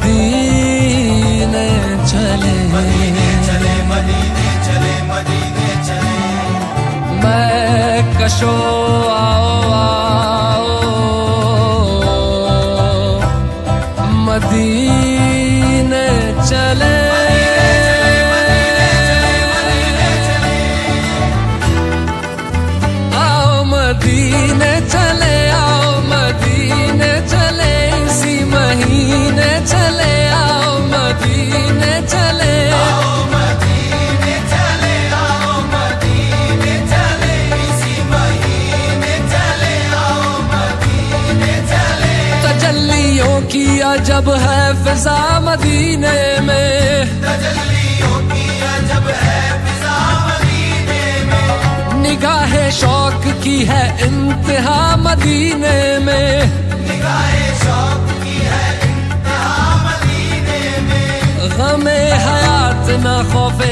मदीने चले, मदीने चले, मदीने चले, मदीने चले। मैं कशो आओ आओ मदीने चले, आओ मदीने चले, आओ मदीने चले, इसी महीने चले, आओ मदीने चले, आओ मदीने चले, आओ मदीने चले, इसी महीने चले, आओ मदीने चले। तजल्लियों की अजब है फिजा मदीने में, तजल्लियों की अजब है फिजा मदीने में, निगाहे शौक की है इंतहा मदीने में, निगाहे शौक की है इंतहा मदीने में। गमे हयात न खौफे